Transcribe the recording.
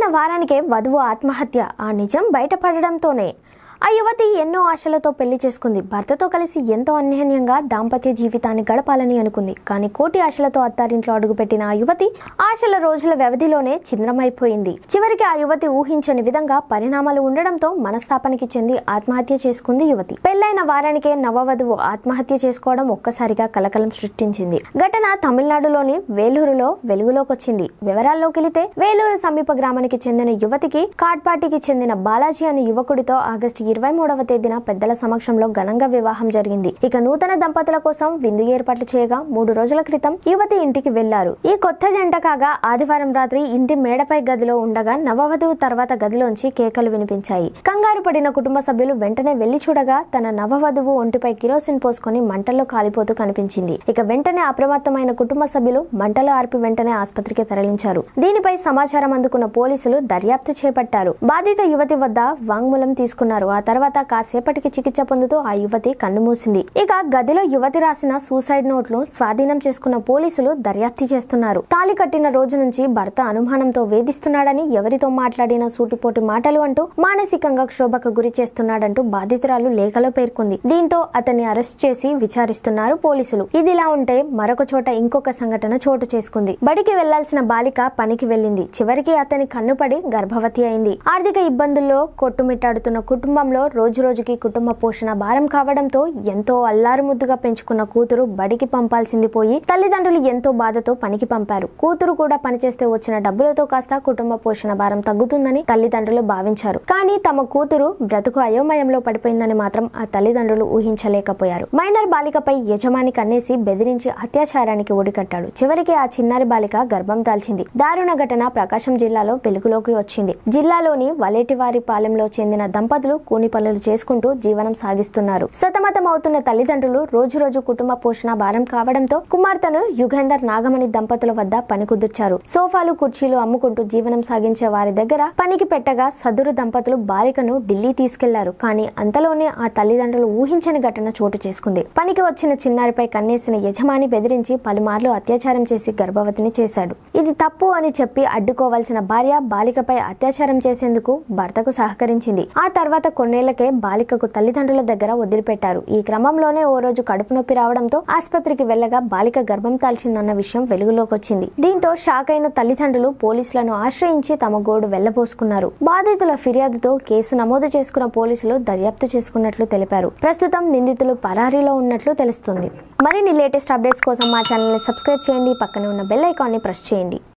పెళ్లైన వారానికే వధువు ఆత్మహత్య. ఆ నిజం బయటపడడంతోనే ఆ యువతి ఎన్నో ఆశలతో పెళ్లి చేసుకుంది. భర్తతో కలిసి ఎంతో అన్యోన్యంగా దాంపత్య జీవితాన్ని గడపాలని అనుకుంది. కానీ కోటి ఆశలతో అత్తారింట్లో అడుగుపెట్టిన ఆ యువతి ఆశల రోజుల వ్యవధిలోనే ఛిద్రమైపోయింది. చివరికి ఆ యువతి ఊహించని విధంగా పరిణామాలు ఉండడంతో మనస్తాపానికి చెంది ఆత్మహత్య చేసుకుంది యువతి. పెళ్లైన వారానికే నవవధువు ఆత్మహత్య చేసుకోవడం ఒక్కసారిగా కలకలం సృష్టించింది. ఘటన తమిళనాడులోని వేలూరులో వెలుగులోకి వచ్చింది. వివరాల్లోకి వెళితే వేలూరు సమీప గ్రామానికి చెందిన యువతికి కాట్పాటికి చెందిన బాలాజీ అనే యువకుడితో ఆగస్టు 23వ తేదీన పెద్దల సమక్షంలో ఘనంగా వివాహం జరిగింది. ఇక నూతన దంపతుల కోసం విందు ఏర్పాట్లు చేయగా 3 రోజుల క్రితం యువతి ఇంటికి వెళ్లారు. ఈ కొత్త జంట కాగా ఆదివారం రాత్రి ఇంటి మేడపై గదిలో ఉండగా నవవధువు తర్వాత గదిలోంచి కేకలు వినిపించాయి. కంగారు పడిన కుటుంబ సభ్యులు వెంటనే వెళ్లి చూడగా తన నవవధువు ఒంటిపై కిరోసిన్ పోసుకొని మంటల్లో కాలిపోతూ కనిపించింది. ఇక వెంటనే అప్రమత్తమైన కుటుంబ సభ్యులు మంటలు ఆర్పి వెంటనే ఆసుపత్రికి తరలించారు. దీనిపై సమాచారం అందుకున్న పోలీసులు దర్యాప్తు చేపట్టారు. బాధిత యువతి వద్ద వాంగ్మూలం తీసుకున్నారు. ఆ తర్వాత కాసేపటికి చికిత్స పొందుతూ ఆ యువతి కన్నుమూసింది. ఇక గదిలో యువతి రాసిన సూసైడ్ నోట్లు స్వాధీనం చేసుకున్న పోలీసులు దర్యాప్తు చేస్తున్నారు. తాళి కట్టిన రోజు నుంచి భర్త అనుమానంతో వేధిస్తున్నాడని, ఎవరితో మాట్లాడిన సూటిపోటి మాటలు అంటూ మానసికంగా క్షోభకు గురి చేస్తున్నాడంటూ బాధితురాలు లేఖలో పేర్కొంది. దీంతో అతన్ని అరెస్ట్ చేసి విచారిస్తున్నారు పోలీసులు. ఇదిలా ఉంటే మరొక చోట ఇంకొక సంఘటన చోటు చేసుకుంది. బడికి వెళ్లాల్సిన బాలిక పనికి వెళ్లింది. చివరికి అతని కన్నుపడి గర్భవతి అయింది. ఆర్థిక ఇబ్బందుల్లో కొట్టుమిట్టాడుతున్న కుటుంబంలో రోజు రోజుకి కుటుంబ పోషణ భారం కావడంతో ఎంతో అల్లారు ముద్దుగా పెంచుకున్న కూతురు బడికి పంపాల్సింది పోయి తల్లిదండ్రులు ఎంతో బాధతో పనికి పంపారు. కూతురు కూడా పనిచేస్తే వచ్చిన డబ్బులతో కాస్త కుటుంబ పోషణ భారం తగ్గుతుందని తల్లిదండ్రులు భావించారు. కానీ తమ కూతురు బ్రతుకు అయోమయంలో పడిపోయిందని మాత్రం ఆ తల్లిదండ్రులు ఊహించలేకపోయారు. మైనర్ బాలికపై యజమాని కన్నేసి బెదిరించి అత్యాచారానికి ఒడికట్టాడు. చివరికి ఆ చిన్నారి బాలిక గర్భం దాల్చింది. దారుణ ఘటన ప్రకాశం జిల్లాలో వెలుగులోకి వచ్చింది. జిల్లాలోని వలేటివారి పాలెంలో చెందిన దంపతులు కూని పనులు చేసుకుంటూ జీవనం సాగిస్తున్నారు. సతమతం అవుతున్న తల్లిదండ్రులు రోజు రోజు కుటుంబ పోషణ భారం కావడంతో కుమార్తెను యుగేందర్ నాగమణి దంపతుల వద్ద పని కుదిర్చారు. సోఫాలు కుర్చీలు అమ్ముకుంటూ జీవనం సాగించే వారి దగ్గర పనికి పెట్టగా సదురు దంపతులు బాలికను ఢిల్లీ తీసుకెళ్లారు. కానీ అంతలోనే ఆ తల్లిదండ్రులు ఊహించని ఘటన చోటు చేసుకుంది. పనికి వచ్చిన చిన్నారిపై కన్నేసిన యజమాని బెదిరించి పలుమార్లు అత్యాచారం చేసి గర్భవతిని చేశాడు. ఇది తప్పు అని చెప్పి అడ్డుకోవాల్సిన భార్య బాలికపై అత్యాచారం చేసేందుకు భర్తకు సహకరించింది. ఆ తర్వాత కొన్నేళ్లకే బాలికకు తల్లిదండ్రుల దగ్గర వదిలిపెట్టారు. ఈ క్రమంలోనే ఓ రోజు కడుపు నొప్పి రావడంతో ఆసుపత్రికి వెళ్లగా బాలిక గర్భం దాల్చిందన్న విషయం వెలుగులోకి వచ్చింది. దీంతో షాక్ అయిన తల్లిదండ్రులు పోలీసులను ఆశ్రయించి తమ గోడు వెళ్లబోసుకున్నారు. బాధితుల ఫిర్యాదుతో కేసు నమోదు చేసుకున్న పోలీసులు దర్యాప్తు చేసుకున్నట్లు తెలిపారు. ప్రస్తుతం నిందితులు పరారీలో ఉన్నట్లు తెలుస్తుంది. మరిన్ని లేటెస్ట్ అప్డేట్స్ కోసం మా ఛానల్ ని సబ్స్క్రైబ్ చేయండి. పక్కనే ఉన్న బెల్ ఐకాన్ ని ప్రెస్ చేయండి.